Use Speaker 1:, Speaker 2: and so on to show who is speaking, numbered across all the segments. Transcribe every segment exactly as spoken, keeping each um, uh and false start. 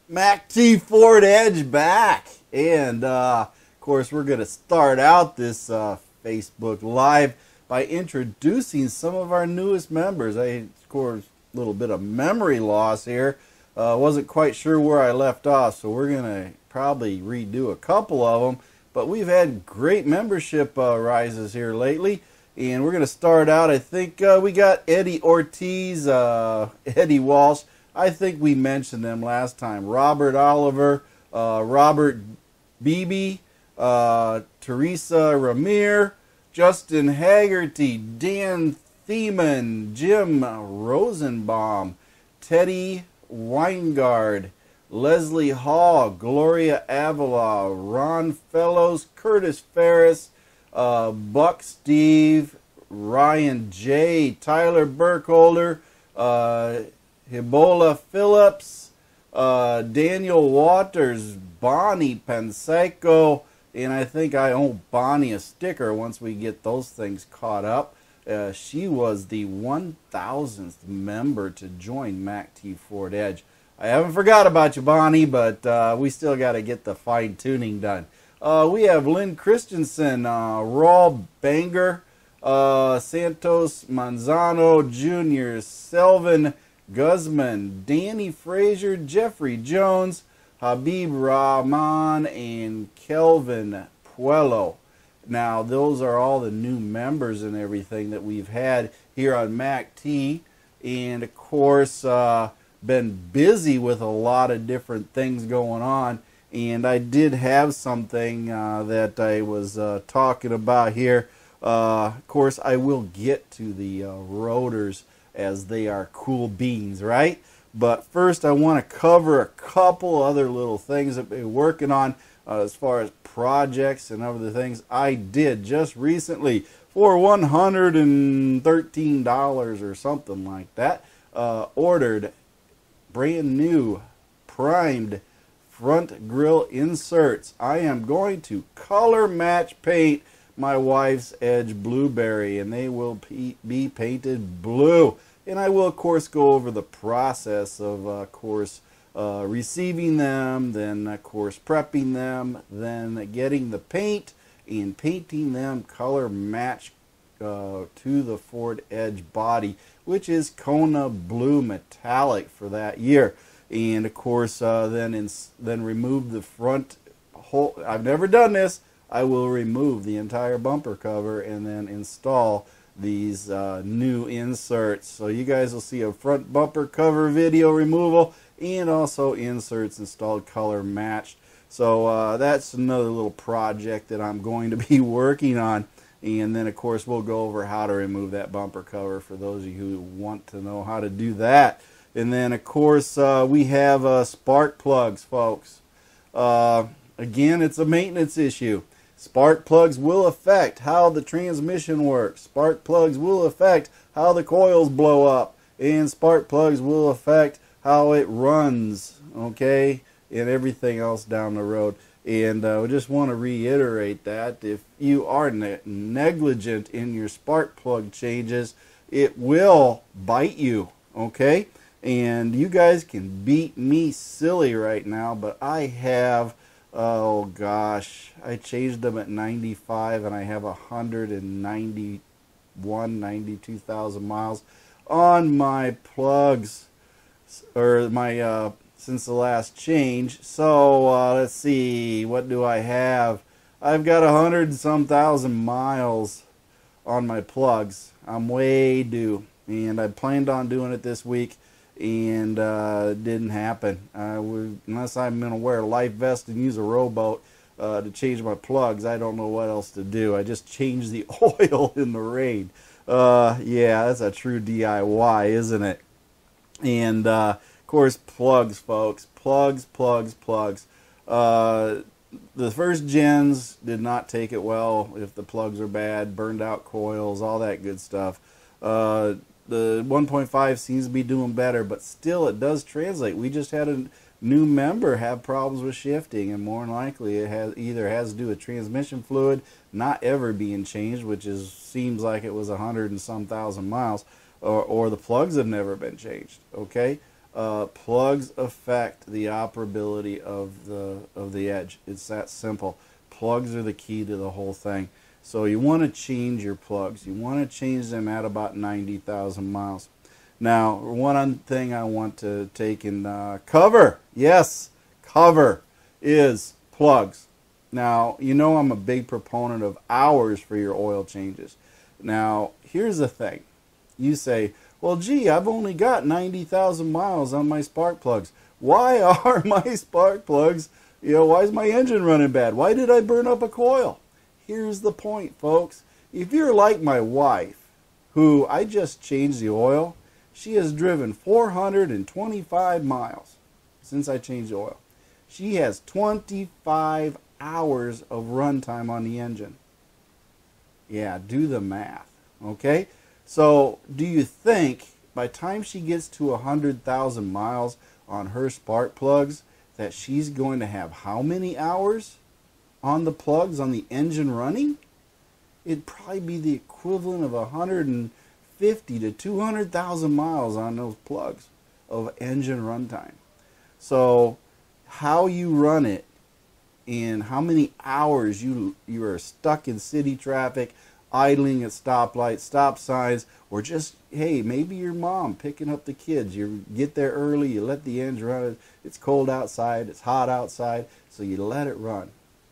Speaker 1: Mac T Ford Edge back, and uh, of course we're going to start out this uh, Facebook Live by introducing some of our newest members. I, of course, a little bit of memory loss here. Uh, wasn't quite sure where I left off, so we're going to probably redo a couple of them. But we've had great membership uh, rises here lately, and we're going to start out. I think uh, we got Eddie Ortiz, uh, Eddie Walsh. I think we mentioned them last time. Robert Oliver, uh, Robert Beebe, uh, Teresa Ramir, Justin Haggerty, Dan Thiemann, Jim Rosenbaum, Teddy Weingard, Leslie Hall, Gloria Avila, Ron Fellows, Curtis Ferris, uh, Buck Steve, Ryan J, Tyler Burkholder, uh, Hibola Phillips, uh, Daniel Waters, Bonnie Panseco, and I think I owe Bonnie a sticker once we get those things caught up. Uh, she was the one thousandth member to join Mac T Ford Edge. I haven't forgot about you, Bonnie, but uh, we still got to get the fine-tuning done. Uh, we have Lynn Christensen, uh, Raul Banger, uh, Santos Manzano Junior, Selvin Guzman, Danny Frazier, Jeffrey Jones, Habib Rahman, and Kelvin Puello. Now, those are all the new members and everything that we've had here on Mac T. And, of course, uh, been busy with a lot of different things going on. And I did have something uh, that I was uh, talking about here. Uh, of course, I will get to the uh, rotors, as they are cool beans, right? But first I want to cover a couple other little things that we're working on uh, as far as projects and other things I did just recently for one hundred thirteen dollars or something like that. Uh, ordered brand new primed front grille inserts. I am going to color match paint my wife's Edge Blueberry, and they will be painted blue. And I will, of course, go over the process of, uh, of course, uh, receiving them, then, of course, prepping them, then getting the paint and painting them color match uh, to the Ford Edge body, which is Kona Blue Metallic for that year. And, of course, uh, then, in, then remove the front whole. I've never done this. I will remove the entire bumper cover and then install these uh, new inserts. So you guys will see a front bumper cover video removal and also inserts installed color matched. So uh, that's another little project that I'm going to be working on. And then, of course, we'll go over how to remove that bumper cover for those of you who want to know how to do that. And then, of course, uh, we have uh, spark plugs, folks. Uh, again, it's a maintenance issue. Spark plugs will affect how the transmission works. Spark plugs will affect how the coils blow up. And spark plugs will affect how it runs, okay, and everything else down the road. And uh, we just want to reiterate that if you are ne negligent in your spark plug changes, it will bite you, okay? And you guys can beat me silly right now, but I have... oh gosh, I changed them at ninety-five and I have one hundred ninety-one, ninety-two thousand miles on my plugs, or my, uh, since the last change. So, uh, let's see, what do I have? I've got a hundred and some thousand miles on my plugs. I'm way due, and I planned on doing it this week. And uh, it didn't happen. Uh, we, unless I'm going to wear a life vest and use a rowboat uh, to change my plugs, I don't know what else to do. I just changed the oil in the rain. Uh, yeah, that's a true D I Y, isn't it? And, uh, of course, plugs, folks. Plugs, plugs, plugs. Uh, the first gens did not take it well. If the plugs are bad, burned out coils, all that good stuff. Uh, The one point five seems to be doing better, but still it does translate. We just had a new member have problems with shifting, and more than likely it has either has to do with transmission fluid not ever being changed, which is seems like it was a hundred and some thousand miles, or, or the plugs have never been changed. Okay, Uh, plugs affect the operability of the of the edge. It's that simple. Plugs are the key to the whole thing. So you want to change your plugs. You want to change them at about ninety thousand miles. Now, one thing I want to take and uh, cover, yes, cover, is plugs. Now, you know I'm a big proponent of hours for your oil changes. Now, here's the thing. You say, well, gee, I've only got ninety thousand miles on my spark plugs. Why are my spark plugs, you know, why is my engine running bad? Why did I burn up a coil? Here's the point, folks. If you're like my wife, who I just changed the oil, she has driven four hundred twenty-five miles since I changed the oil. She has twenty-five hours of runtime on the engine. Yeah, do the math, okay? So, do you think by the time she gets to one hundred thousand miles on her spark plugs that she's going to have how many hours on the plugs on the engine running? It'd probably be the equivalent of one hundred fifty to two hundred thousand miles on those plugs of engine runtime. So, how you run it and how many hours you you are stuck in city traffic, idling at stoplights, stop signs, or just, hey, maybe your mom picking up the kids. You get there early, you let the engine run. It's cold outside, it's hot outside, so you let it run.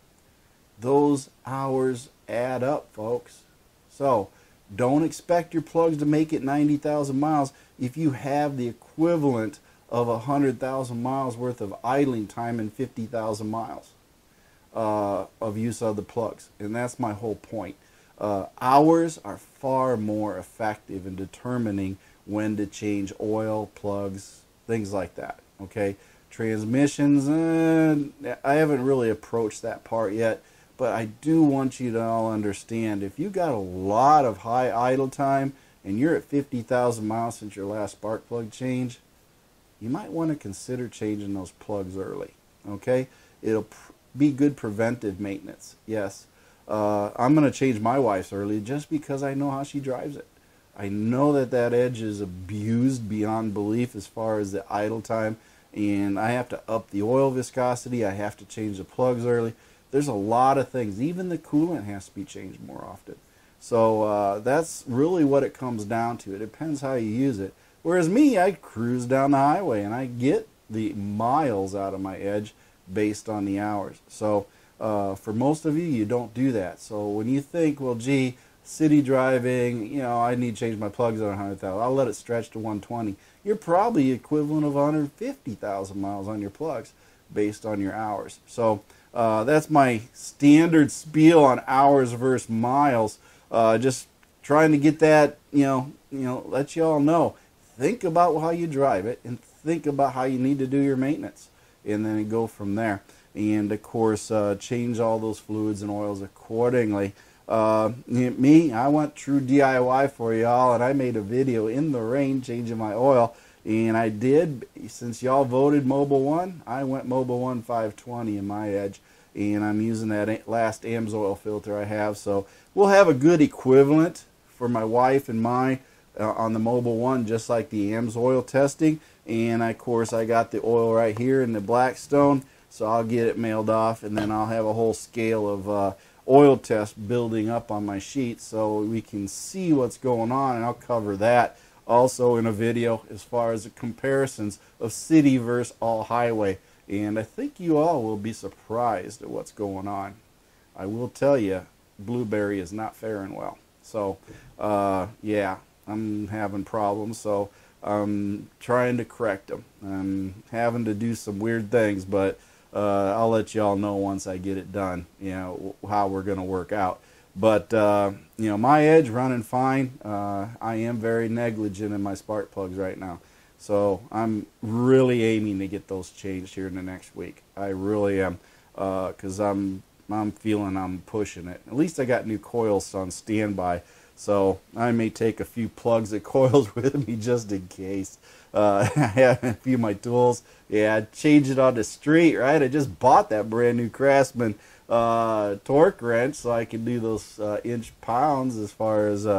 Speaker 1: Those hours add up, folks. So don't expect your plugs to make it ninety thousand miles if you have the equivalent of one hundred thousand miles worth of idling time and fifty thousand miles uh, of use of the plugs. And that's my whole point. Uh, hours are far more effective in determining when to change oil, plugs, things like that. Okay, transmissions, uh, I haven't really approached that part yet, but I do want you to all understand, if you got a lot of high idle time and you're at fifty thousand miles since your last spark plug change, you might want to consider changing those plugs early. Okay, it'll pr be good preventive maintenance. Yes. Uh, I'm going to change my wife's early just because I know how she drives it. I know that that edge is abused beyond belief as far as the idle time, and I have to up the oil viscosity. I have to change the plugs early. There's a lot of things. Even the coolant has to be changed more often. So uh, that's really what it comes down to. It depends how you use it. Whereas me, I cruise down the highway and I get the miles out of my edge based on the hours. So Uh, for most of you, you don't do that. So when you think, well, gee, city driving, you know, I need to change my plugs on one hundred thousand. I'll let it stretch to one twenty. You're probably equivalent of one hundred fifty thousand miles on your plugs based on your hours. So uh, that's my standard spiel on hours versus miles. Uh, just trying to get that, you know, you know, let you all know. Think about how you drive it and think about how you need to do your maintenance, and then go from there. And of course, uh, change all those fluids and oils accordingly. Uh, me, I went true D I Y for y'all, and I made a video in the rain changing my oil. And I did, since y'all voted Mobile One, I went Mobile One five twenty in my edge. And I'm using that last A M S oil filter I have. So we'll have a good equivalent for my wife and my uh, on the Mobile One, just like the A M S oil testing. And of course, I got the oil right here in the Blackstone. So I'll get it mailed off, and then I'll have a whole scale of uh, oil tests building up on my sheet so we can see what's going on, and I'll cover that also in a video as far as the comparisons of city versus all highway. And I think you all will be surprised at what's going on. I will tell you, Blueberry is not faring well. So, uh, yeah, I'm having problems, so I'm trying to correct them. I'm having to do some weird things, but Uh, I'll let y'all know once I get it done, you know, how we're going to work out. But, uh, you know, my edge running fine. Uh, I am very negligent in my spark plugs right now. So I'm really aiming to get those changed here in the next week. I really am, because uh, I'm, I'm feeling I'm pushing it. At least I got new coils on standby. So I may take a few plugs of coils with me just in case. Uh, I have a few of my tools. Yeah, I changed it on the street, right? I just bought that brand new Craftsman uh, torque wrench so I can do those uh, inch pounds as far as uh,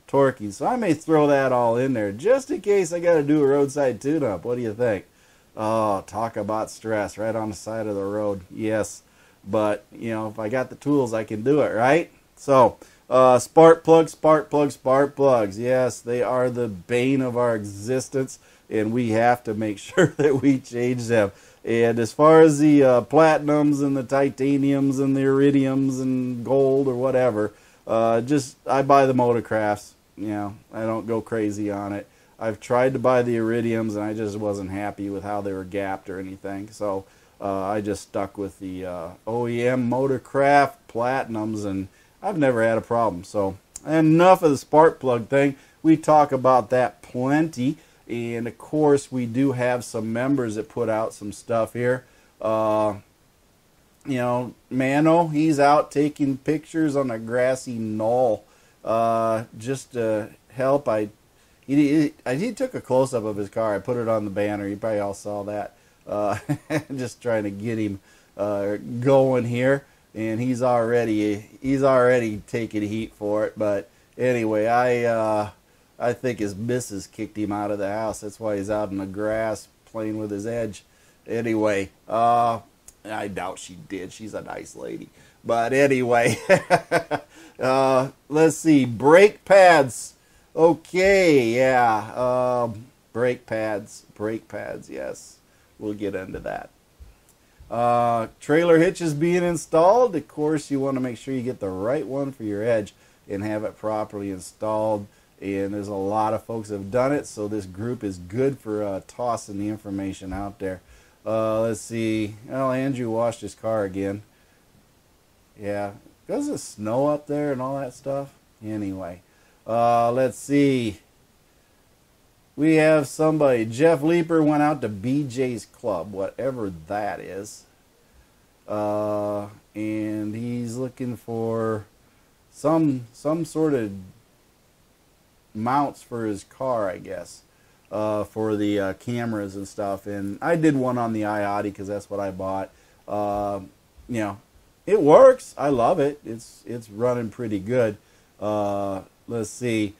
Speaker 1: torquing. So I may throw that all in there just in case I got to do a roadside tune-up. What do you think? Oh, talk about stress right on the side of the road. Yes, but you know, if I got the tools, I can do it, right? So uh, spark plugs, spark plugs, spark plugs. Yes, they are the bane of our existence, and we have to make sure that we change them. And as far as the uh, platinums and the titaniums and the iridiums and gold or whatever, uh, just I buy the Motorcrafts. You know, I don't go crazy on it. I've tried to buy the iridiums and I just wasn't happy with how they were gapped or anything. So uh, I just stuck with the uh, O E M Motorcraft platinums, and I've never had a problem. So enough of the spark plug thing. We talk about that plenty. And of course, we do have some members that put out some stuff here. Uh, you know, Mano, he's out taking pictures on a grassy knoll uh, just to help. I he, he, he took a close-up of his car. I put it on the banner. You probably all saw that. Uh, just trying to get him uh, going here, and he's already he's already taking heat for it. But anyway, I. Uh, I think his missus kicked him out of the house. That's why he's out in the grass playing with his edge. Anyway, uh, I doubt she did. She's a nice lady. But anyway, uh, let's see. Brake pads. Okay, yeah. Um, brake pads. Brake pads, yes. We'll get into that. Uh, trailer hitches being installed. Of course, you want to make sure you get the right one for your edge and have it properly installed. And there's a lot of folks that have done it, so this group is good for uh, tossing the information out there. Uh, let's see. Well, Andrew washed his car again. Yeah. Does it snow up there and all that stuff? Anyway. Uh, let's see. We have somebody. Jeff Leeper went out to B J's Club, whatever that is. Uh, and he's looking for some some sort of mounts for his car, I guess, uh, for the uh, cameras and stuff. And I did one on the I O T I because that's what I bought. Uh, you know, it works. I love it. It's it's running pretty good. Uh, let's see.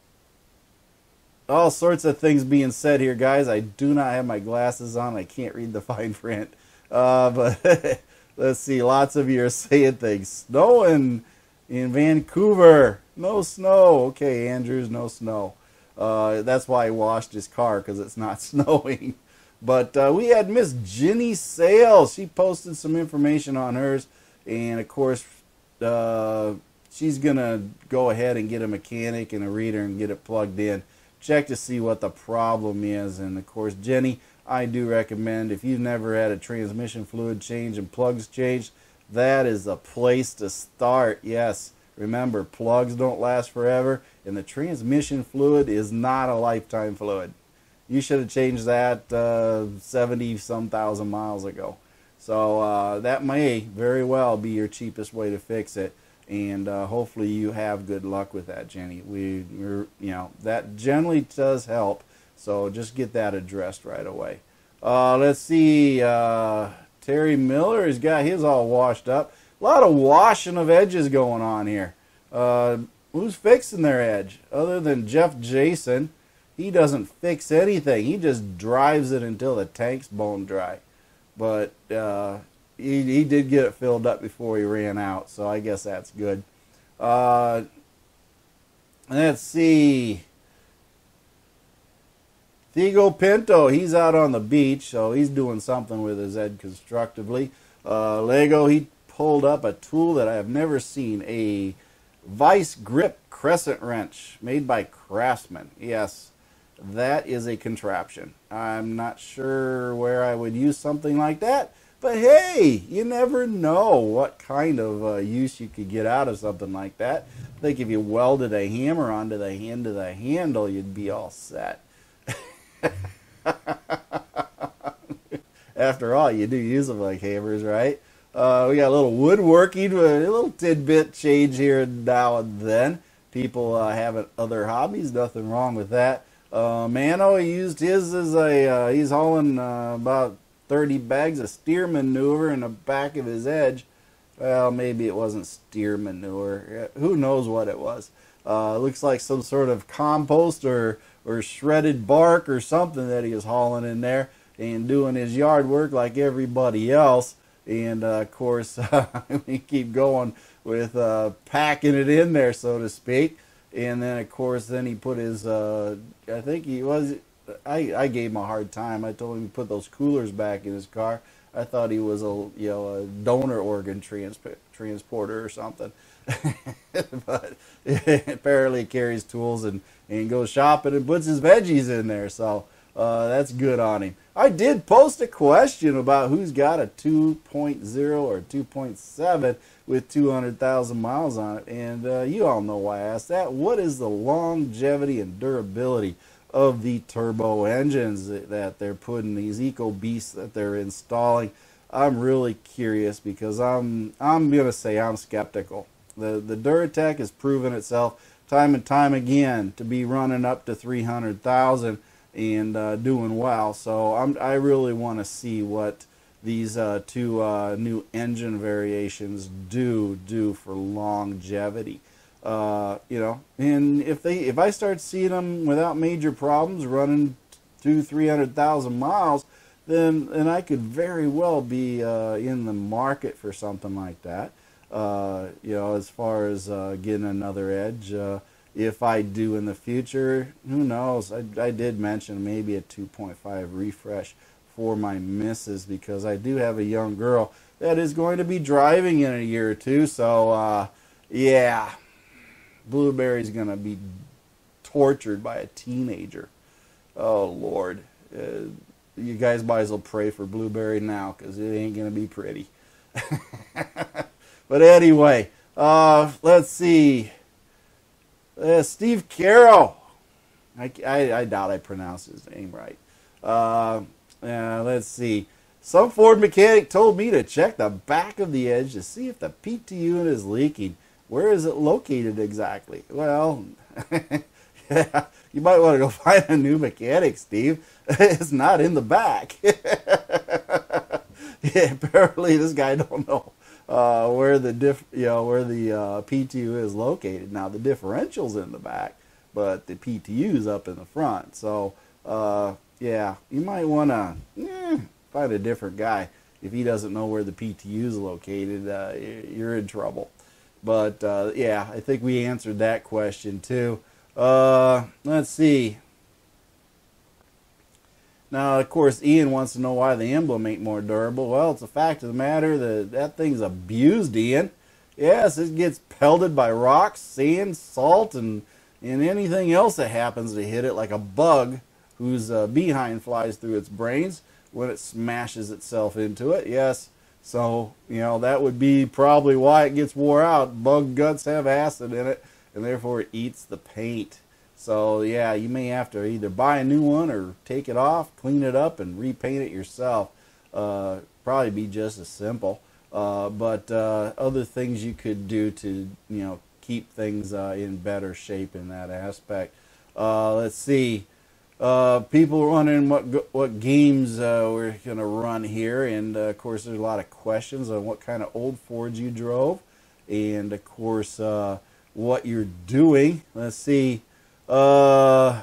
Speaker 1: All sorts of things being said here, guys. I do not have my glasses on. I can't read the fine print. Uh, but let's see. Lots of you are saying things. Snowing in Vancouver. No snow. Okay, Andrews, no snow. Uh, that's why I washed his car, because it's not snowing. But uh, we had Miss Ginny Sales. She posted some information on hers. And, of course, uh, she's going to go ahead and get a mechanic and a reader and get it plugged in. Check to see what the problem is. And, of course, Jenny, I do recommend, if you've never had a transmission fluid change and plugs changed, that is the place to start. Yes. Remember, plugs don't last forever, and the transmission fluid is not a lifetime fluid. You should have changed that uh, seventy some thousand miles ago. So uh, that may very well be your cheapest way to fix it, and uh, hopefully you have good luck with that, Jenny. We, we're, you know, that generally does help. So just get that addressed right away. Uh, let's see. Uh, Terry Miller has got his all washed up. A lot of washing of edges going on here. Uh, who's fixing their edge? Other than Jeff Jason, he doesn't fix anything. He just drives it until the tank's bone dry. But uh, he, he did get it filled up before he ran out, so I guess that's good. Uh, let's see. Thigo Pinto, he's out on the beach, so he's doing something with his edge constructively. Uh, Lego, he pulled up a tool that I have never seen, a vice grip crescent wrench made by Craftsman. Yes, that is a contraption. I'm not sure where I would use something like that, but hey, you never know what kind of uh, use you could get out of something like that. I think if you welded a hammer onto the end of the handle, you'd be all set. After all, you do use them like hammers, right? Uh, we got a little woodworking, a little tidbit change here and now and then. People uh, having other hobbies, nothing wrong with that. Uh, Mano, he used his as a, uh, he's hauling uh, about thirty bags of steer manure in the back of his edge. Well, maybe it wasn't steer manure. Who knows what it was. Uh, looks like some sort of compost or, or shredded bark or something that he is hauling in there and doing his yard work like everybody else. And uh, of course, uh, we keep going with uh, packing it in there, so to speak. And then, of course, then he put his, uh, I think he was, I, I gave him a hard time. I told him to put those coolers back in his car. I thought he was a, you know, a donor organ trans transporter or something. But apparently he carries tools and, and goes shopping and puts his veggies in there. So uh, that's good on him. I did post a question about who's got a two point oh or two point seven with two hundred thousand miles on it. And uh, you all know why I asked that. What is the longevity and durability of the turbo engines that they're putting, these eco beasts that they're installing? I'm really curious because I'm I'm gonna say I'm skeptical. The the Duratec has proven itself time and time again to be running up to three hundred thousand and uh, doing well. So I'm I really want to see what these uh, two uh, new engine variations do do for longevity. Uh, you know, and if they if I start seeing them without major problems running two three hundred thousand miles, then then I could very well be uh, in the market for something like that. Uh, you know, as far as uh, getting another Edge, uh, if I do in the future, who knows? I, I did mention maybe a two point five refresh for my missus because I do have a young girl that is going to be driving in a year or two. So uh, yeah. Blueberry's going to be tortured by a teenager. Oh, Lord. Uh, you guys might as well pray for Blueberry now because it ain't going to be pretty. But anyway, uh, let's see. Uh, Steve Carroll. I, I, I doubt I pronounced his name right. Uh, uh, let's see. Some Ford mechanic told me to check the back of the Edge to see if the P T unit is leaking. Where is it located exactly? Well, yeah, you might want to go find a new mechanic, Steve. It's not in the back. Yeah, apparently this guy don't know uh, where the diff, you know, where the uh, P T U is located. Now the differential's in the back, but the P T U is up in the front. So uh, yeah, you might want to eh, find a different guy if he doesn't know where the P T U is located. Uh, you're in trouble. But, uh, yeah, I think we answered that question, too. Uh, let's see. Now, of course, Ian wants to know why the emblem ain't more durable. Well, it's a fact of the matter that that thing's abused, Ian. Yes, it gets pelted by rocks, sand, salt, and, and anything else that happens to hit it, like a bug whose uh, behind flies through its brains when it smashes itself into it. Yes. So, you know, that would be probably why it gets wore out. Bug guts have acid in it, and therefore it eats the paint. So, yeah, you may have to either buy a new one or take it off, clean it up, and repaint it yourself. Uh, probably be just as simple. Uh, but uh, other things you could do to, you know, keep things uh, in better shape in that aspect. Uh, let's see. Uh, people are wondering what what games uh, we're going to run here, and uh, of course there's a lot of questions on what kind of old Fords you drove, and of course uh, what you're doing. Let's see. Uh,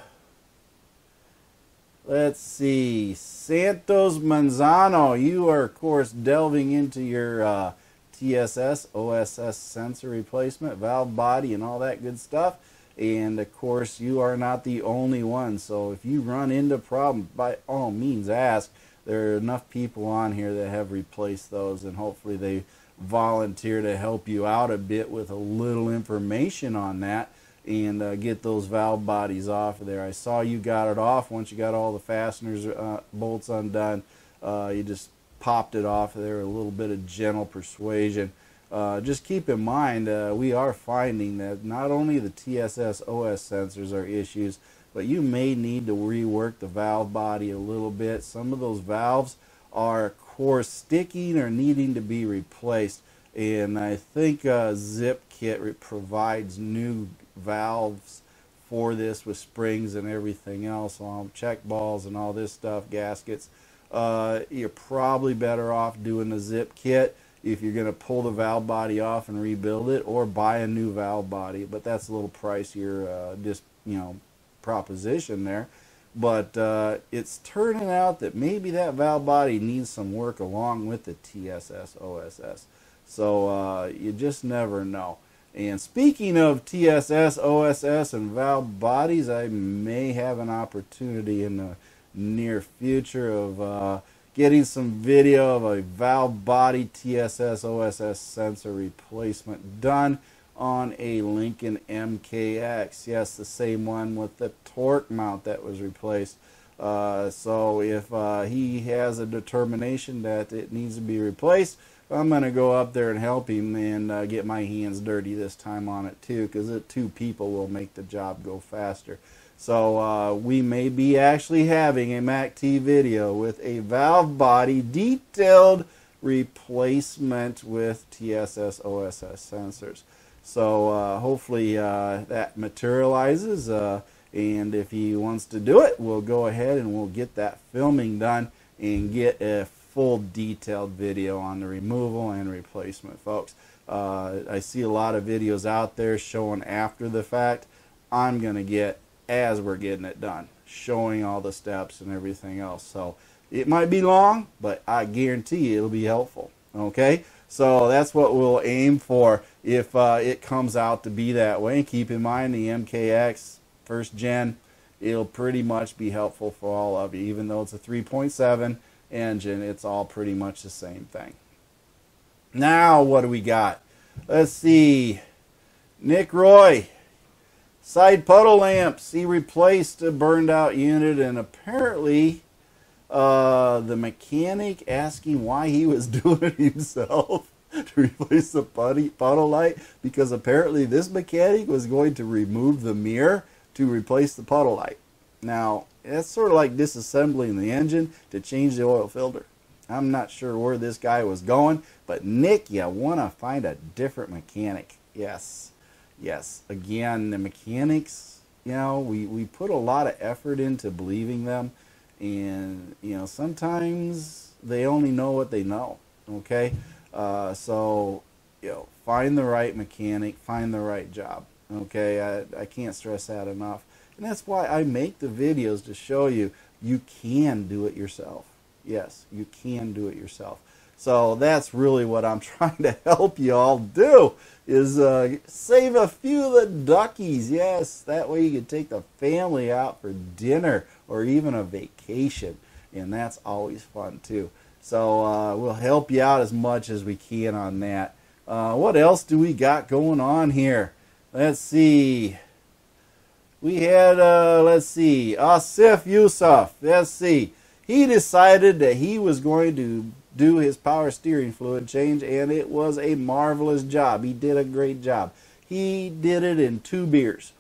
Speaker 1: let's see. Santos Manzano, you are of course delving into your uh, T S S, O S S sensor replacement, valve body, and all that good stuff. And of course you are not the only one, so if you run into problems, by all means ask. There are enough people on here that have replaced those, and hopefully they volunteer to help you out a bit with a little information on that and uh, get those valve bodies off of there. I saw you got it off once you got all the fasteners uh, bolts undone. Uh, you just popped it off of there, a little bit of gentle persuasion. Uh, just keep in mind, uh, we are finding that not only the T S S O S sensors are issues, but you may need to rework the valve body a little bit. Some of those valves are, of course, sticking or needing to be replaced. And I think uh, Zip Kit provides new valves for this with springs and everything else, um, check balls and all this stuff, gaskets. Uh, you're probably better off doing the Zip Kit. if you're going to pull the valve body off and rebuild it, or buy a new valve body. But that's a little pricier, uh, just, you know, proposition there. But uh, it's turning out that maybe that valve body needs some work along with the T S S O S S. So uh, you just never know. And speaking of T S S, O S S, and valve bodies, I may have an opportunity in the near future of uh, getting some video of a valve body T S S O S S sensor replacement done on a Lincoln M K X. Yes, the same one with the torque mount that was replaced. Uh, so if uh, he has a determination that it needs to be replaced, I'm going to go up there and help him and uh, get my hands dirty this time on it too, because two people will make the job go faster. So uh, we may be actually having a M A C T video with a valve body detailed replacement with T S S O S S sensors. So uh, hopefully uh, that materializes, uh, and if he wants to do it, we'll go ahead and we'll get that filming done and get a full detailed video on the removal and replacement, folks. Uh, I see a lot of videos out there showing after the fact. I'm going to get as we're getting it done, showing all the steps and everything else. So it might be long, but I guarantee you it'll be helpful. Okay, so that's what we'll aim for if uh, it comes out to be that way. Keep in mind the M K X first gen, it'll pretty much be helpful for all of you. Even though it's a three point seven engine, it's all pretty much the same thing. Now what do we got? Let's see. Nick Roy, side puddle lamps. He replaced a burned out unit, and apparently uh, the mechanic asking why he was doing it himself to replace the putty, puddle light, because apparently this mechanic was going to remove the mirror to replace the puddle light. Now, that's sort of like disassembling the engine to change the oil filter. I'm not sure where this guy was going, but Nick, you want to find a different mechanic. Yes, yes. Again, the mechanics, you know, we, we put a lot of effort into believing them, and, you know, sometimes they only know what they know, okay? Uh, so, you know, find the right mechanic, find the right job, okay? I, I can't stress that enough. And that's why I make the videos, to show you you can do it yourself. Yes, you can do it yourself. So that's really what I'm trying to help you all do, is uh, save a few of the duckies. Yes, that way you can take the family out for dinner or even a vacation. And that's always fun too. So uh, we'll help you out as much as we can on that. Uh, what else do we got going on here? Let's see. We had, uh, let's see, Asif Yusuf. Let's see. He decided that he was going to do his power steering fluid change, and it was a marvelous job. He did a great job. He did it in two beers.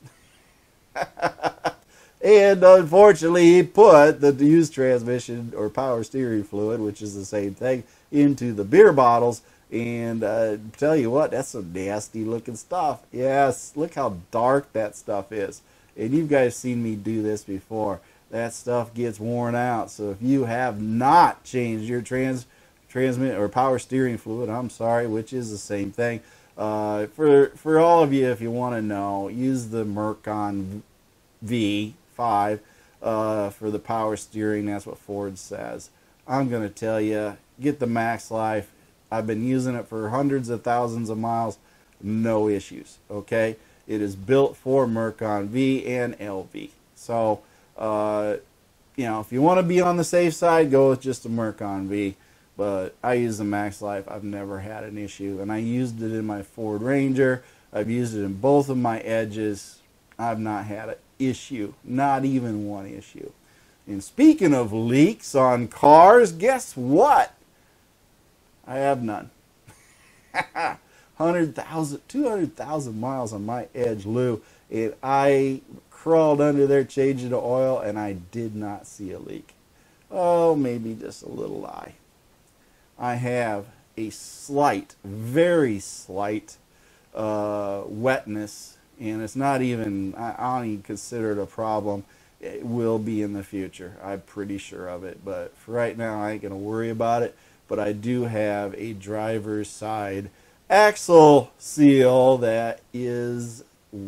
Speaker 1: And unfortunately, he put the used transmission or power steering fluid, which is the same thing, into the beer bottles. And uh, tell you what, that's some nasty looking stuff. Yes, look how dark that stuff is. And you guys seen me do this before. That stuff gets worn out. So if you have not changed your trans transmit or power steering fluid, I'm sorry, which is the same thing. Uh, for for all of you, if you want to know, use the Mercon V five uh, for the power steering. That's what Ford says. I'm going to tell you, get the Max Life. I've been using it for hundreds of thousands of miles, no issues, okay? It is built for Mercon V and L V. So, uh, you know, if you want to be on the safe side, go with just a Mercon V. But I use the Max Life. I've never had an issue. And I used it in my Ford Ranger. I've used it in both of my Edges. I've not had an issue, not even one issue. And speaking of leaks on cars, guess what? I have none. one hundred thousand, two hundred thousand miles on my Edge Lou, and I crawled under there changing the oil, and I did not see a leak. Oh, maybe just a little lie. I have a slight, very slight uh, wetness, and it's not even, I, I don't even consider it a problem. It will be in the future. I'm pretty sure of it, but for right now, I ain't going to worry about it. but I do have a driver's side axle seal that is,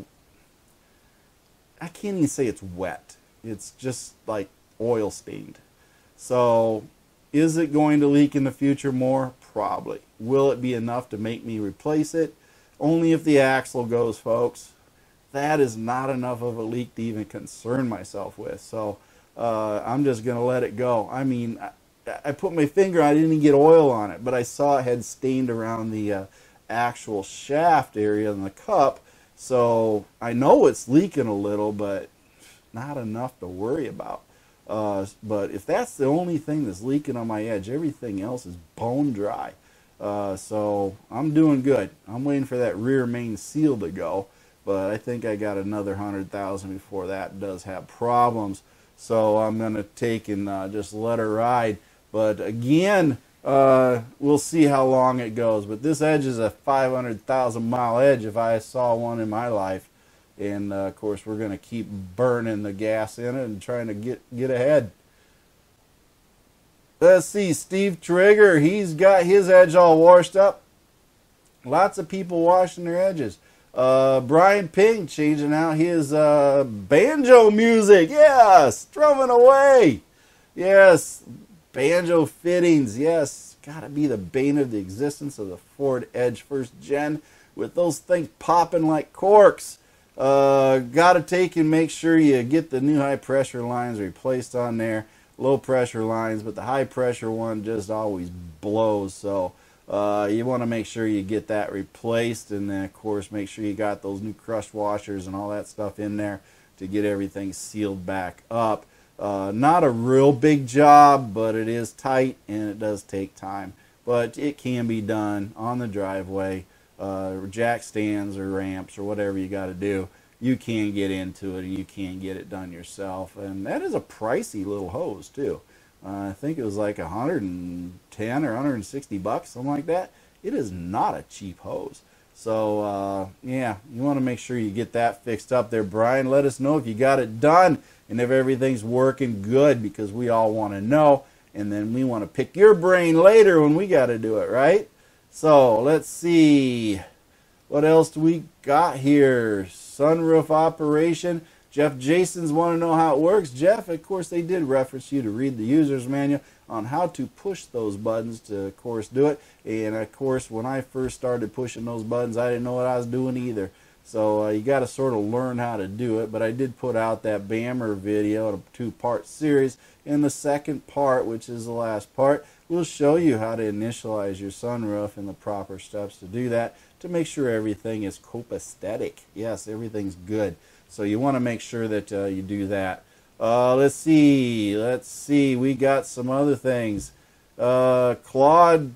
Speaker 1: I can't even say it's wet. It's just like oil stained. So is it going to leak in the future more? Probably. Will it be enough to make me replace it? Only if the axle goes, folks. That is not enough of a leak to even concern myself with. So uh, I'm just going to let it go. I mean, I, I put my finger, I didn't get oil on it, but I saw it had stained around the uh, actual shaft area in the cup. So I know it's leaking a little, but not enough to worry about. Uh, but if that's the only thing that's leaking on my edge, everything else is bone dry. Uh, so I'm doing good. I'm waiting for that rear main seal to go, but I think I got another hundred thousand before that does have problems. So I'm going to take and uh, just let her ride. But again, uh, we'll see how long it goes. But this edge is a five hundred thousand mile edge if I saw one in my life. And uh, of course, we're going to keep burning the gas in it and trying to get, get ahead. Let's see, Steve Trigger, he's got his edge all washed up. Lots of people washing their edges. Uh, Brian Ping changing out his uh, banjo music. Yes, strumming away. Yes, banjo fittings. Yes, gotta be the bane of the existence of the Ford Edge first gen with those things popping like corks. Uh, gotta take and make sure you get the new high pressure lines replaced on there. Low pressure lines, but the high pressure one just always blows. So uh, you want to make sure you get that replaced, and then of course make sure you got those new crush washers and all that stuff in there to get everything sealed back up. Uh, not a real big job, but it is tight and it does take time. But it can be done on the driveway, uh, jack stands or ramps or whatever you got to do. You can get into it and you can get it done yourself. And that is a pricey little hose too. Uh, I think it was like a hundred ten or a hundred sixty bucks, something like that. It is not a cheap hose. So uh, yeah, you want to make sure you get that fixed up there, Brian. Let us know if you got it done and if everything's working good, because we all want to know. And then we want to pick your brain later when we got to do it, right? So let's see. What else do we got here? Sunroof operation. Jeff Jasons want to know how it works. Jeff, of course, they did reference you to read the user's manual on how to push those buttons to, of course, do it. And, of course, when I first started pushing those buttons, I didn't know what I was doing either. So uh, you got to sort of learn how to do it. But I did put out that Bammer video, a two-part series. In the second part, which is the last part, we'll show you how to initialize your sunroof and the proper steps to do that to make sure everything is copacetic. Yes, everything's good. So you want to make sure that uh, you do that. Uh, let's see. Let's see. We got some other things. Uh, Claude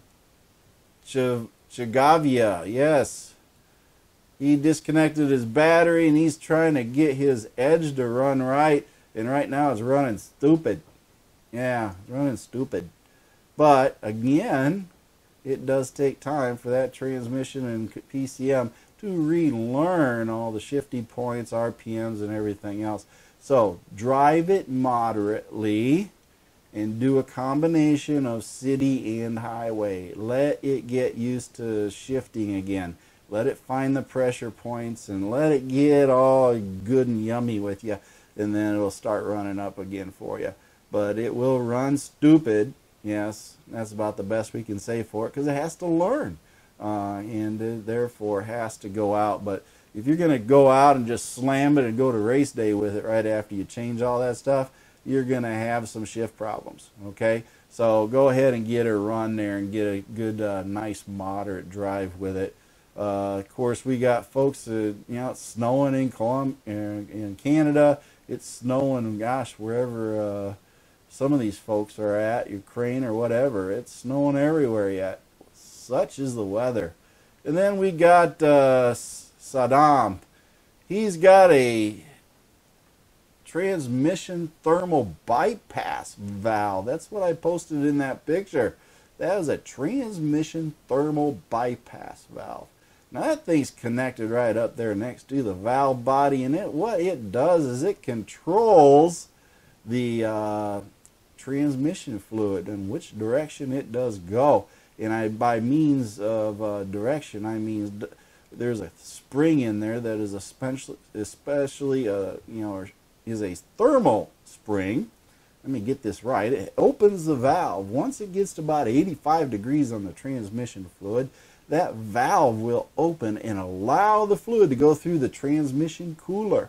Speaker 1: Ch Chagavia. Yes. He disconnected his battery and he's trying to get his edge to run right. And right now it's running stupid. Yeah, it's running stupid. But again, it does take time for that transmission and P C M to relearn all the shifty points, R P Ms, and everything else. So drive it moderately and do a combination of city and highway. Let it get used to shifting again. Let it find the pressure points and let it get all good and yummy with you, and then it'll start running up again for you. But it will run stupid. Yes, that's about the best we can say for it, because it has to learn, uh, and it therefore has to go out. But if you're going to go out and just slam it and go to race day with it right after you change all that stuff, you're going to have some shift problems, okay? So go ahead and get a run there and get a good, uh, nice, moderate drive with it. Uh, of course, we got folks, uh, you know, it's snowing in, Colum in, in Canada. It's snowing, gosh, wherever uh, some of these folks are at, Ukraine or whatever. It's snowing everywhere yet. Such is the weather. And then we got uh, Saddam. He's got a transmission thermal bypass valve. That's what I posted in that picture. That is a transmission thermal bypass valve. Now that thing's connected right up there next to the valve body, and it what it does is it controls the uh, transmission fluid and which direction it does go. And I, by means of uh, direction, I mean there's a spring in there that is especially, especially uh, you know, is a thermal spring. Let me get this right. It opens the valve. Once it gets to about eighty-five degrees on the transmission fluid, that valve will open and allow the fluid to go through the transmission cooler.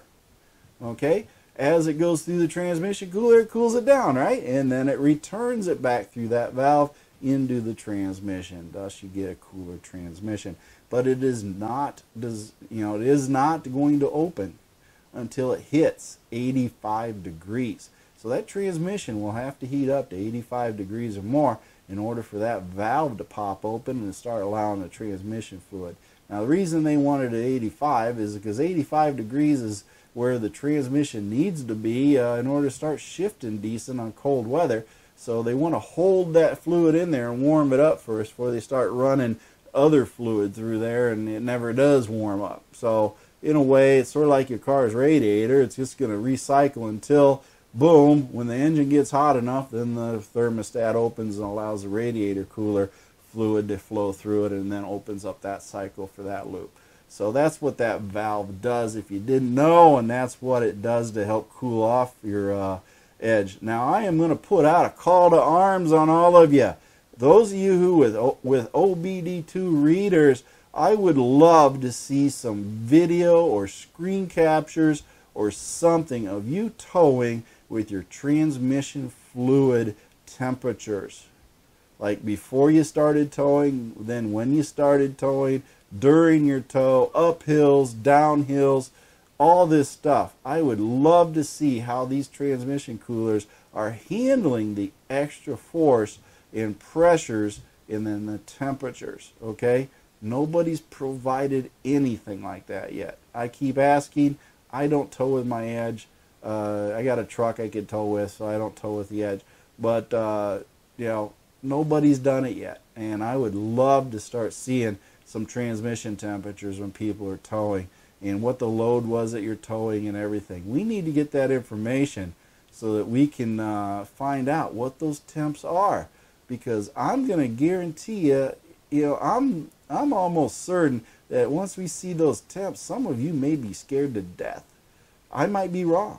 Speaker 1: Okay? As it goes through the transmission cooler, it cools it down, right? And then it returns it back through that valve into the transmission. Thus, you get a cooler transmission. But it is not, does you know, it is not going to open until it hits eighty-five degrees. So that transmission will have to heat up to eighty-five degrees or more in order for that valve to pop open and start allowing the transmission fluid. Now the reason they wanted it at eighty-five is because eighty-five degrees is where the transmission needs to be uh, in order to start shifting decent on cold weather. So they want to hold that fluid in there and warm it up first before they start running other fluid through there, and it never does warm up. So in a way, it's sort of like your car's radiator. It's just going to recycle until, boom, when the engine gets hot enough, then the thermostat opens and allows the radiator cooler fluid to flow through it, and then opens up that cycle for that loop. So that's what that valve does, if you didn't know, and that's what it does to help cool off your uh, edge. Now I am going to put out a call to arms on all of you. Those of you who with, with O B D two readers, I would love to see some video or screen captures or something of you towing with your transmission fluid temperatures. Like before you started towing, then when you started towing, during your tow, up hills, down hills, all this stuff. I would love to see how these transmission coolers are handling the extra force and pressures and then the temperatures, okay? Nobody's provided anything like that yet. I keep asking. I don't tow with my edge. Uh, I got a truck I could tow with, so I don't tow with the edge. But, uh, you know, nobody's done it yet. And I would love to start seeing some transmission temperatures when people are towing and what the load was that you're towing and everything. We need to get that information so that we can uh, find out what those temps are. Because I'm going to guarantee you, you know, I'm, I'm almost certain that once we see those temps, some of you may be scared to death. I might be wrong.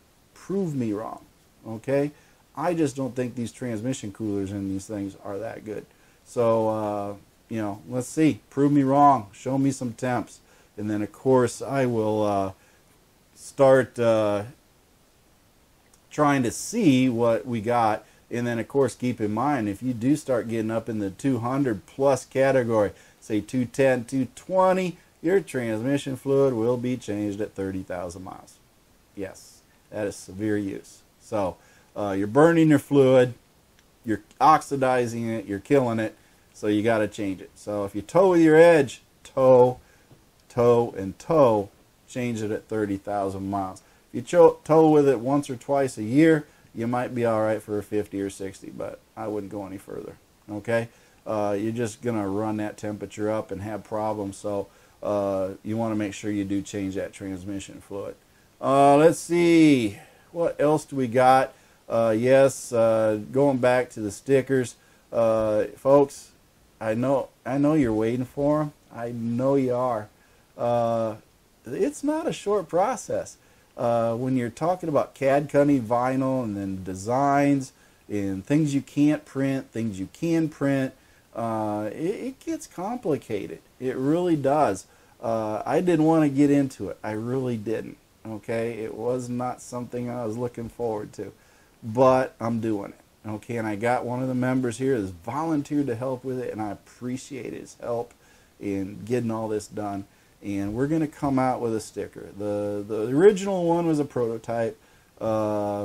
Speaker 1: Prove me wrong, okay? I just don't think these transmission coolers in these things are that good. So, uh, you know, let's see. Prove me wrong. Show me some temps. And then, of course, I will uh, start uh, trying to see what we got. And then, of course, keep in mind, if you do start getting up in the two hundred plus category, say two ten, two twenty, your transmission fluid will be changed at thirty thousand miles. Yes, that is severe use. So uh, you're burning your fluid, you're oxidizing it, you're killing it, so you got to change it. So if you tow with your edge, tow, tow, and tow, change it at thirty thousand miles. If you tow with it once or twice a year, you might be all right for a fifty or sixty, but I wouldn't go any further, okay? Uh, you're just going to run that temperature up and have problems, so uh, you want to make sure you do change that transmission fluid. Uh, let's see, what else do we got? Uh, yes, uh, going back to the stickers, uh, folks, I know, I know you're waiting for them. I know you are. Uh, it's not a short process. Uh, when you're talking about C A D cutting vinyl and then designs and things you can't print, things you can print, uh, it, it gets complicated. It really does. Uh, I didn't want to get into it. I really didn't. Okay, it was not something I was looking forward to, but I'm doing it. Okay, and I got one of the members here that's volunteered to help with it, and I appreciate his help in getting all this done. And we're going to come out with a sticker. The the original one was a prototype. Uh,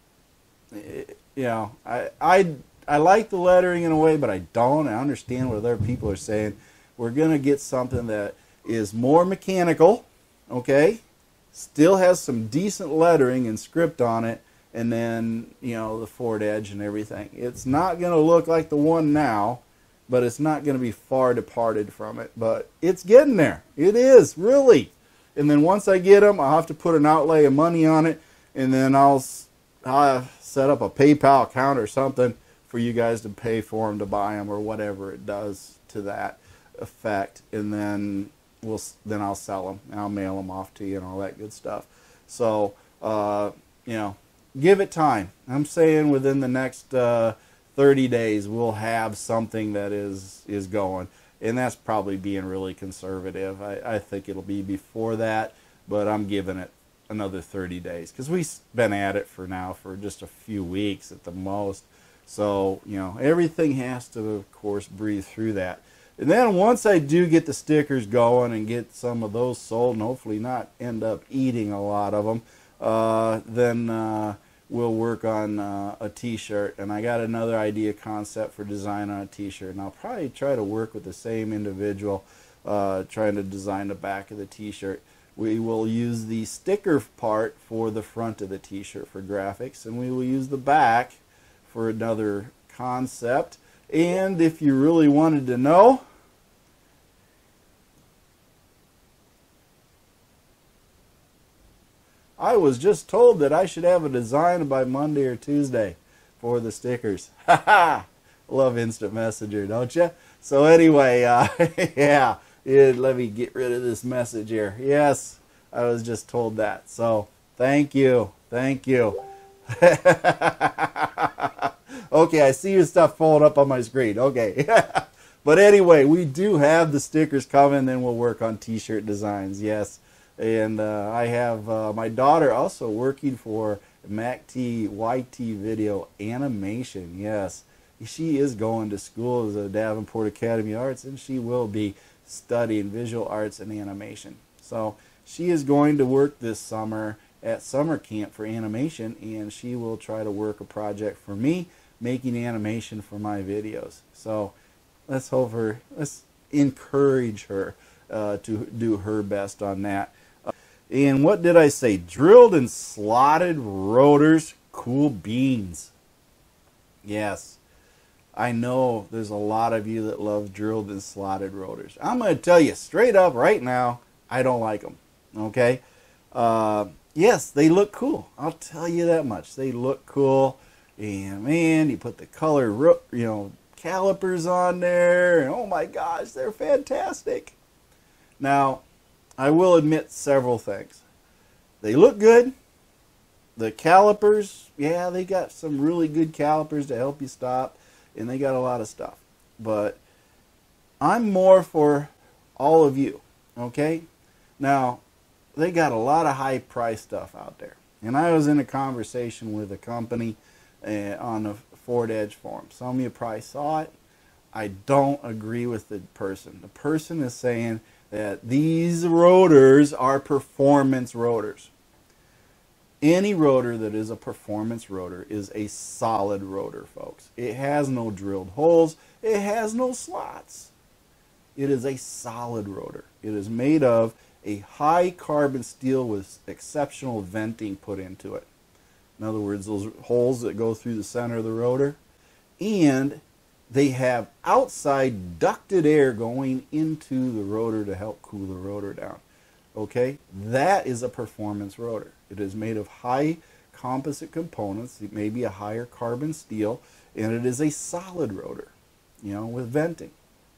Speaker 1: it, you know, I, I, I like the lettering in a way, but I don't. I understand what other people are saying. We're going to get something that is more mechanical, okay? Still has some decent lettering and script on it, and then, you know, the Ford Edge and everything. It's not going to look like the one now, but it's not going to be far departed from it. But it's getting there. It is, really. And then once I get them, I'll have to put an outlay of money on it, and then I'll uh, set up a PayPal account or something for you guys to pay for them to buy them or whatever it does to that effect, and then we'll then I'll sell them. I'll mail them off to you and all that good stuff. So uh, you know, give it time. I'm saying within the next uh, thirty days we'll have something that is is going, and that's probably being really conservative. I, I think it'll be before that, but I'm giving it another thirty days because we've been at it for now for just a few weeks at the most. So, you know, everything has to, of course, breathe through that. And then once I do get the stickers going and get some of those sold and hopefully not end up eating a lot of them, uh, then uh, we'll work on uh, a t-shirt. And I got another idea concept for design on a t-shirt. And I'll probably try to work with the same individual uh, trying to design the back of the t-shirt. We will use the sticker part for the front of the t-shirt for graphics, and we will use the back for another concept. And if you really wanted to know, I was just told that I should have a design by Monday or Tuesday for the stickers. Ha ha! Love instant messenger, don't you? So anyway, uh, yeah. Yeah, let me get rid of this message here. Yes, I was just told that. So, thank you. Thank you. Okay, I see your stuff falling up on my screen. Okay. But anyway, we do have the stickers coming. Then we'll work on t-shirt designs. Yes. And uh, I have uh, my daughter also working for MACTFORDEDGE Video Animation. Yes. She is going to school as a Davenport Academy of Arts, and she will be studying visual arts and animation. So she is going to work this summer at summer camp for animation, and she will try to work a project for me making animation for my videos. So let's hope her, let's encourage her uh, to do her best on that. Uh, and what did I say? Drilled and slotted rotors, cool beans. Yes. I know there's a lot of you that love drilled and slotted rotors. I'm going to tell you straight up right now, I don't like them. Okay? Uh, yes, they look cool. I'll tell you that much. They look cool. And man, you put the color, you know, calipers on there. And oh my gosh, they're fantastic. Now, I will admit several things. They look good. The calipers, yeah, they got some really good calipers to help you stop. And they got a lot of stuff. But I'm more for all of you, okay? Now, they got a lot of high price stuff out there. And I was in a conversation with a company uh, on the FordEdge forum. Some of you probably saw it. I don't agree with the person. The person is saying that these rotors are performance rotors. Any rotor that is a performance rotor is a solid rotor, folks. It has no drilled holes. It has no slots. It is a solid rotor. It is made of a high carbon steel with exceptional venting put into it. In other words, those holes that go through the center of the rotor. And they have outside ducted air going into the rotor to help cool the rotor down. Okay? That is a performance rotor. It is made of high composite components. It may be a higher carbon steel, and it is a solid rotor, you know, with venting.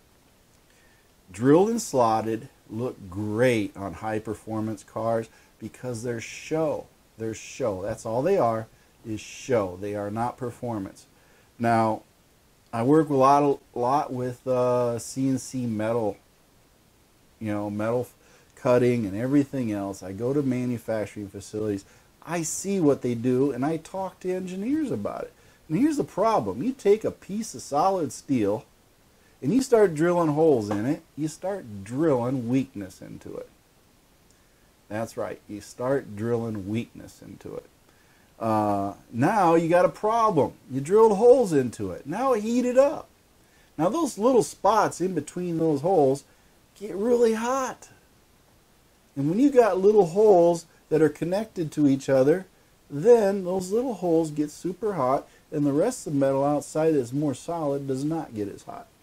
Speaker 1: Drilled and slotted look great on high performance cars because they're show. They're show. That's all they are, is show. They are not performance. Now, I work a lot, a lot with uh, C N C metal, you know, metal cutting and everything else. I go to manufacturing facilities. I see what they do, and I talk to engineers about it. And here's the problem. You take a piece of solid steel, and you start drilling holes in it, you start drilling weakness into it. That's right. You start drilling weakness into it. Uh, now you got a problem. You drilled holes into it. Now it heated up. Now those little spots in between those holes get really hot. And when you got little holes that are connected to each other, then those little holes get super hot, and the rest of the metal outside that's more solid does not get as hot.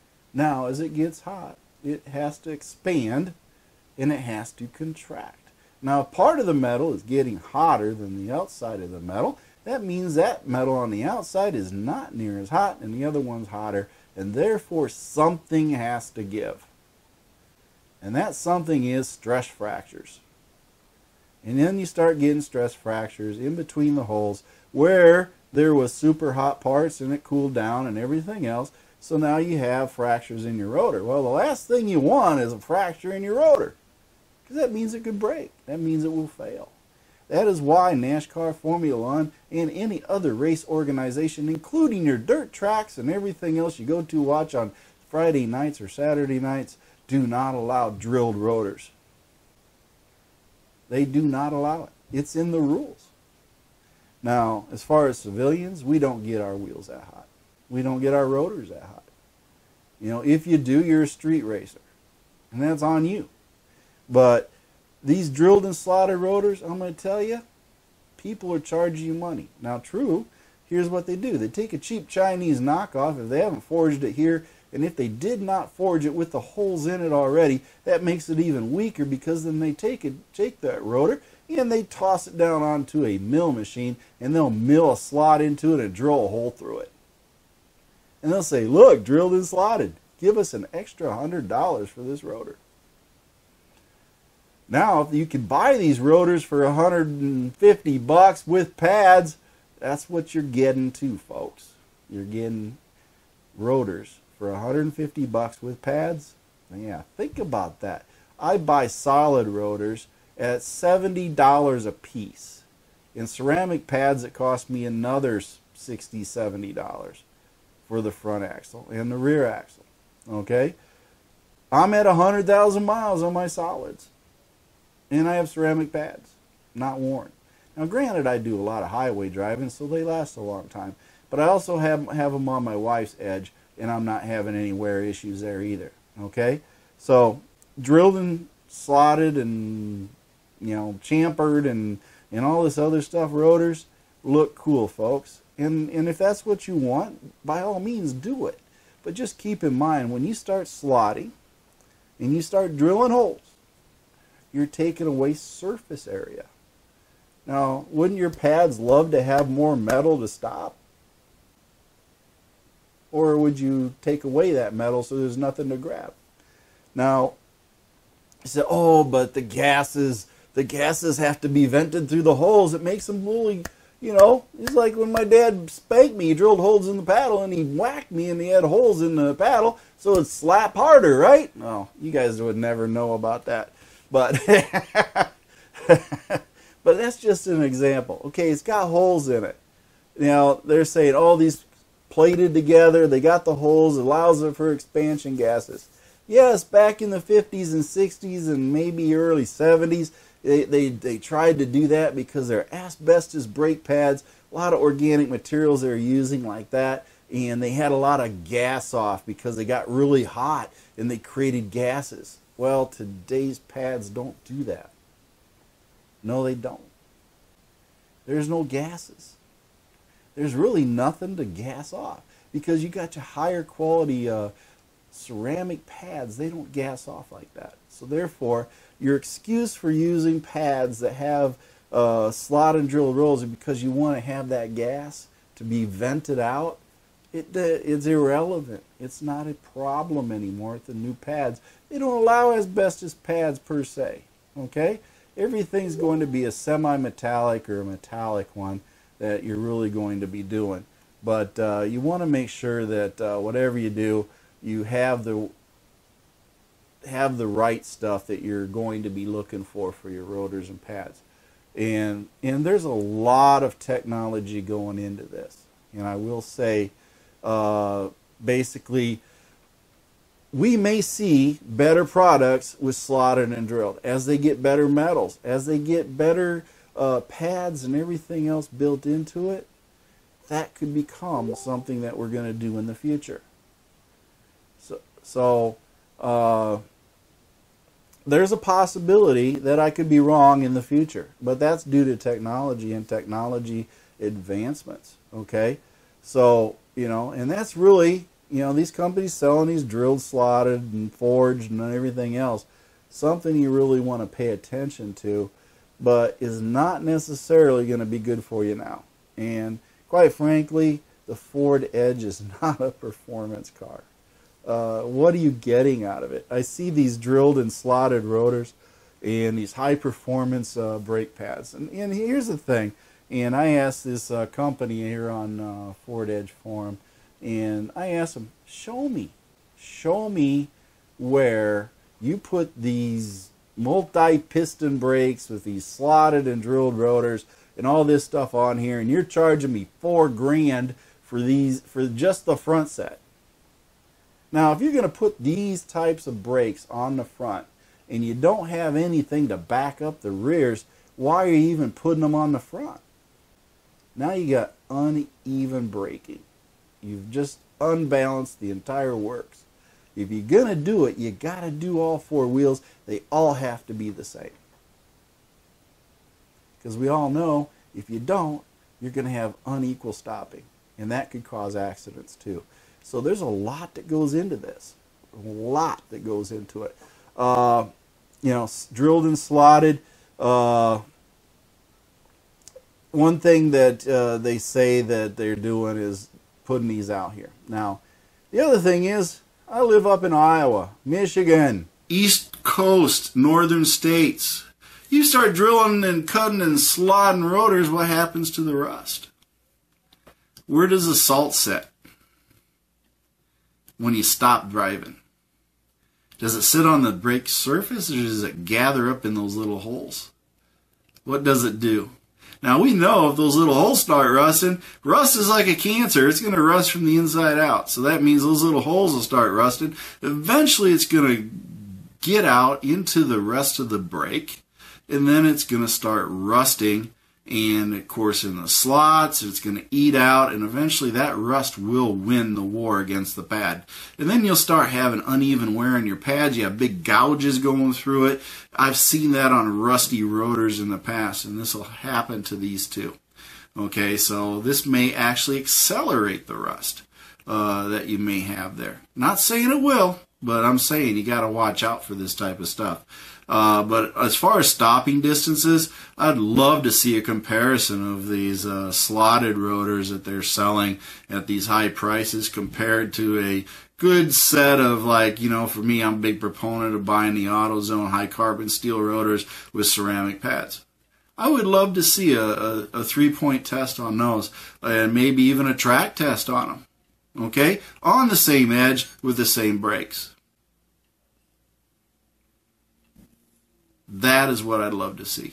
Speaker 1: Now, as it gets hot, it has to expand, and it has to contract. Now, if part of the metal is getting hotter than the outside of the metal, that means that metal on the outside is not near as hot and the other one's hotter, and therefore something has to give. And that something is stress fractures. And then you start getting stress fractures in between the holes where there was super hot parts and it cooled down and everything else. So now you have fractures in your rotor. Well, the last thing you want is a fracture in your rotor, because that means it could break. That means it will fail. That is why NASCAR, Formula One, and any other race organization, including your dirt tracks and everything else you go to watch on Friday nights or Saturday nights, do not allow drilled rotors. They do not allow it. It's in the rules. Now, as far as civilians, we don't get our wheels that hot. We don't get our rotors that hot. You know, if you do, you're a street racer, and that's on you. But these drilled and slotted rotors, I'm going to tell you, people are charging you money. Now, true, here's what they do. They take a cheap Chinese knockoff if they haven't forged it here, and if they did not forge it with the holes in it already, that makes it even weaker, because then they take it, take that rotor and they toss it down onto a mill machine, and they'll mill a slot into it and drill a hole through it. And they'll say, look, drilled and slotted. Give us an extra one hundred dollars for this rotor. Now, if you can buy these rotors for one hundred fifty bucks with pads, that's what you're getting too, folks. You're getting rotors for one hundred fifty bucks with pads. Yeah, think about that. I buy solid rotors at seventy dollars a piece. In ceramic pads, it cost me another sixty, seventy dollars for the front axle and the rear axle. Okay? I'm at one hundred thousand miles on my solids. And I have ceramic pads, not worn. Now, granted, I do a lot of highway driving, so they last a long time. But I also have, have them on my wife's edge, and I'm not having any wear issues there either. Okay? So, drilled and slotted and, you know, chamfered and, and all this other stuff, rotors, look cool, folks. And, and if that's what you want, by all means, do it. But just keep in mind, when you start slotting and you start drilling holes, you're taking away surface area. Now, wouldn't your pads love to have more metal to stop? Or would you take away that metal so there's nothing to grab? Now, you say, oh, but the gases, the gases have to be vented through the holes. It makes them really, you know, it's like when my dad spanked me, he drilled holes in the paddle and he whacked me and he had holes in the paddle so it'd slap harder, right? No, you guys would never know about that. But, but that's just an example. Okay, it's got holes in it. Now, they're saying, oh, these plated together, they got the holes, allows it for expansion gases. Yes, back in the fifties and sixties and maybe early seventies, they, they, they tried to do that because they're asbestos brake pads, a lot of organic materials they're using like that, and they had a lot of gas off because they got really hot and they created gases. Well, today's pads don't do that. No, they don't. There's no gases. There's really nothing to gas off because you got your higher quality uh, ceramic pads. They don't gas off like that. So therefore, your excuse for using pads that have uh, slot and drill rolls is because you want to have that gas to be vented out. It, uh, it's irrelevant. It's not a problem anymore with the new pads. They don't allow asbestos pads per se. Okay? Everything's going to be a semi-metallic or a metallic one that you're really going to be doing. But uh, you want to make sure that uh, whatever you do, you have the have the right stuff that you're going to be looking for for your rotors and pads. And and there's a lot of technology going into this. And I will say, uh, basically, we may see better products with slotted and drilled as they get better metals, as they get better uh, pads and everything else built into it. That could become something that we're going to do in the future. So, so uh, there's a possibility that I could be wrong in the future, but that's due to technology and technology advancements. Okay, so you know, and that's really, you know, these companies selling these drilled, slotted, and forged, and everything else. Something you really want to pay attention to but is not necessarily going to be good for you now. And quite frankly, the Ford Edge is not a performance car. Uh, what are you getting out of it? I see these drilled and slotted rotors and these high performance uh, brake pads. And, and here's the thing, and I asked this uh, company here on uh, Ford Edge Forum, and I asked them, show me, show me where you put these multi-piston brakes with these slotted and drilled rotors and all this stuff on here, and you're charging me four grand for these, for just the front set. Now, if you're going to put these types of brakes on the front and you don't have anything to back up the rears, why are you even putting them on the front? Now you got uneven braking. You've just unbalanced the entire works. If you're going to do it, you got to do all four wheels. They all have to be the same. Because we all know, if you don't, you're going to have unequal stopping. And that could cause accidents too. So there's a lot that goes into this. A lot that goes into it. Uh, you know, drilled and slotted. Uh, one thing that uh, they say that they're doing is putting these out here. Now, the other thing is, I live up in Iowa, Michigan, East Coast, northern states. You start drilling and cutting and slotting rotors, what happens to the rust? Where does the salt set when you stop driving? Does it sit on the brake surface, or does it gather up in those little holes? What does it do? Now, we know if those little holes start rusting, rust is like a cancer. It's going to rust from the inside out. So that means those little holes will start rusting. Eventually, it's going to get out into the rest of the brake, and then it's going to start rusting. And, of course, in the slots, it's going to eat out, and eventually that rust will win the war against the pad. And then you'll start having uneven wear in your pads. You have big gouges going through it. I've seen that on rusty rotors in the past, and this will happen to these too. Okay, so this may actually accelerate the rust uh, that you may have there. Not saying it will, but I'm saying you got to watch out for this type of stuff. Uh, but as far as stopping distances, I'd love to see a comparison of these uh, slotted rotors that they're selling at these high prices compared to a good set of, like, you know, for me, I'm a big proponent of buying the AutoZone high carbon steel rotors with ceramic pads. I would love to see a, a, a three-point test on those, and maybe even a track test on them, okay, on the same edge with the same brakes. That is what I'd love to see.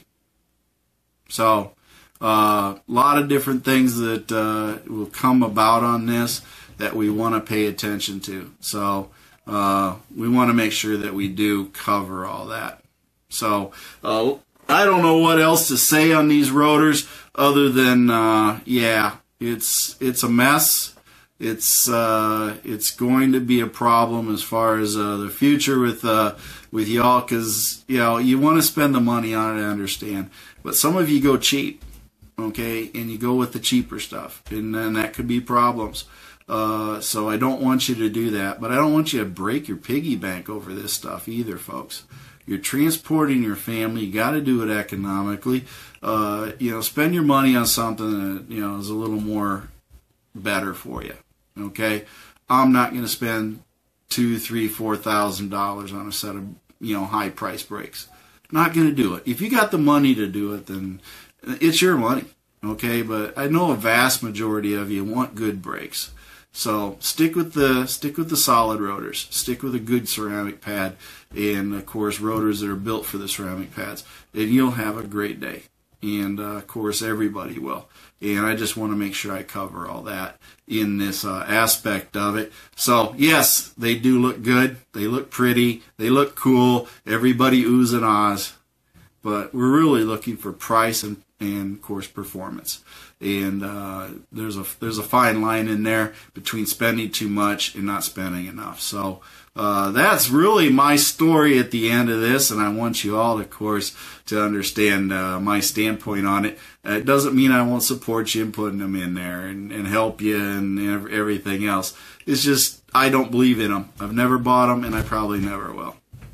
Speaker 1: So, a uh, lot of different things that uh, will come about on this that we want to pay attention to. So, uh, we want to make sure that we do cover all that. So, uh, I don't know what else to say on these rotors other than, uh, yeah, it's it's a mess. It's uh, it's going to be a problem as far as uh, the future with uh, with y'all, because you know you want to spend the money on it, I understand, but some of you go cheap, okay, and you go with the cheaper stuff, and then that could be problems. Uh, so I don't want you to do that, but I don't want you to break your piggy bank over this stuff either, folks. You're transporting your family. You got to do it economically. Uh, you know, spend your money on something that you know is a little more better for you. Okay, I'm not going to spend two, three, four thousand dollars on a set of you know high price brakes. Not going to do it. If you got the money to do it, then it's your money. Okay, but I know a vast majority of you want good brakes. So stick with the stick with the solid rotors. Stick with a good ceramic pad, and of course rotors that are built for the ceramic pads, and you'll have a great day. And uh, of course everybody will. And I just want to make sure I cover all that in this uh, aspect of it. So yes, they do look good. They look pretty. They look cool. Everybody oohs and ahs. But we're really looking for price and, and of course performance. And uh, there's a there's a fine line in there between spending too much and not spending enough. So uh, that's really my story at the end of this, and I want you all, of course, to understand uh, my standpoint on it. Uh, it doesn't mean I won't support you in putting them in there and, and help you and everything else. It's just I don't believe in them. I've never bought them, and I probably never will.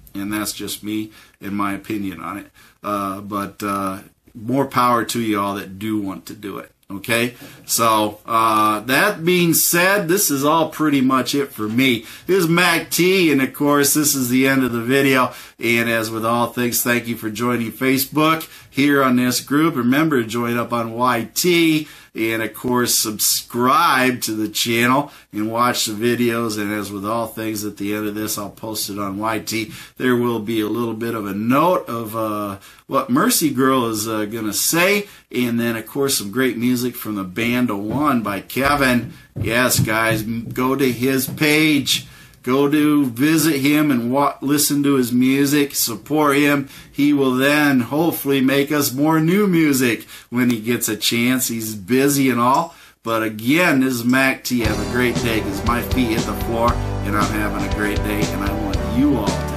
Speaker 2: and that's just me and my opinion on it. Uh, but uh, more power to you all that do want to do it. Okay, so uh, that being said, this is all pretty much it for me. This is Mac T, and of course, this is the end of the video. And as with all things, thank you for joining Facebook here on this group. Remember to join up on Y T, and of course, subscribe to the channel and watch the videos. And as with all things, at the end of this, I'll post it on Y T. There will be a little bit of a note of uh, what Mercy Girl is uh, going to say, and then, of course, some great music from the Band of One by Kevin. Yes, guys, go to his page. Go to visit him and wa listen to his music, support him. He will then hopefully make us more new music when he gets a chance. He's busy and all. But again, this is Mac T. Have a great day because my feet hit the floor and I'm having a great day, and I want you all to